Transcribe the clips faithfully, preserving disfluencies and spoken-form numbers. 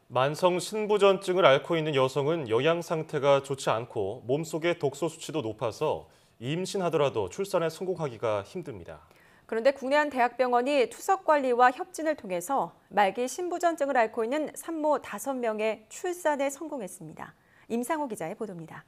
만성 신부전증을 앓고 있는 여성은 영양 상태가 좋지 않고 몸속의 독소 수치도 높아서 임신하더라도 출산에 성공하기가 힘듭니다. 그런데 국내 한 대학병원이 투석 관리와 협진을 통해서 말기 신부전증을 앓고 있는 산모 다섯 명의 출산에 성공했습니다. 임상호 기자의 보도입니다.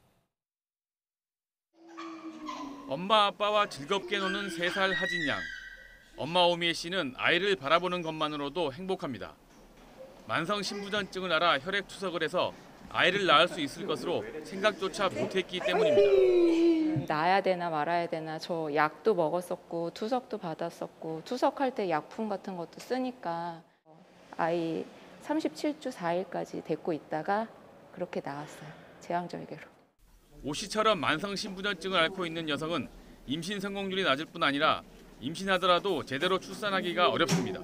엄마 아빠와 즐겁게 노는 세 살 하진 양. 엄마 오미애 씨는 아이를 바라보는 것만으로도 행복합니다. 만성 신부전증을 앓아 혈액 투석을 해서 아이를 낳을 수 있을 것으로 생각조차 못했기 때문입니다. 낳아야 되나 말아야 되나 저 약도 먹었었고 투석도 받았었고 투석할 때 약품 같은 것도 쓰니까 아이 삼십칠 주 사 일까지 데리고 있다가 그렇게 나왔어요. 제왕절개로. 오 씨처럼 만성 신부전증을 앓고 있는 여성은 임신 성공률이 낮을 뿐 아니라 임신하더라도 제대로 출산하기가 어렵습니다.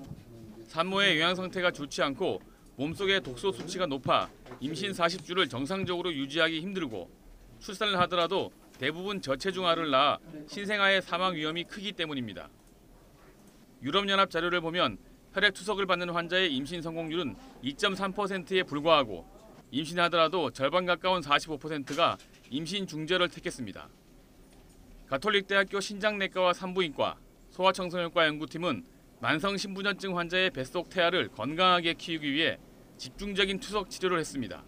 산모의 영양 상태가 좋지 않고 몸속의 독소 수치가 높아 임신 사십 주를 정상적으로 유지하기 힘들고 출산을 하더라도 대부분 저체중아를 낳아 신생아의 사망 위험이 크기 때문입니다. 유럽연합 자료를 보면 혈액 투석을 받는 환자의 임신 성공률은 이 점 삼 퍼센트에 불과하고 임신하더라도 절반 가까운 사십오 퍼센트가 임신 중절을 택했습니다. 가톨릭대학교 신장내과와 산부인과, 소아청소년과 연구팀은 만성 신부전증 환자의 뱃속 태아를 건강하게 키우기 위해 집중적인 투석 치료를 했습니다.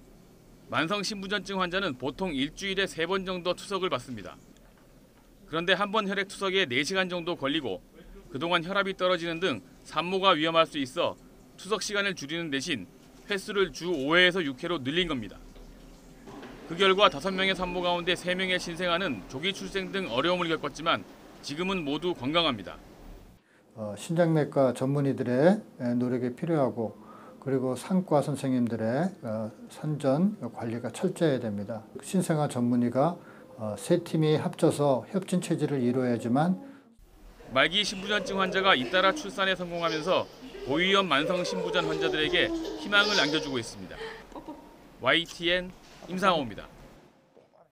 만성 신부전증 환자는 보통 일주일에 세 번 정도 투석을 받습니다. 그런데 한 번 혈액 투석에 네 시간 정도 걸리고 그동안 혈압이 떨어지는 등 산모가 위험할 수 있어 투석 시간을 줄이는 대신 횟수를 주 오 회에서 육 회로 늘린 겁니다. 그 결과 다섯 명의 산모 가운데 세 명의 신생아는 조기 출생 등 어려움을 겪었지만 지금은 모두 건강합니다. 어, 신장내과 전문의들의 노력이 필요하고 그리고 산과 선생님들의 어, 산전 관리가 철저해야 됩니다. 신생아 전문의가 어, 세 팀이 합쳐서 협진 체제를 이루어야지만 말기 신부전증 환자가 잇따라 출산에 성공하면서 고위험 만성 신부전 환자들에게 희망을 안겨주고 있습니다. 와이티엔 임상호입니다.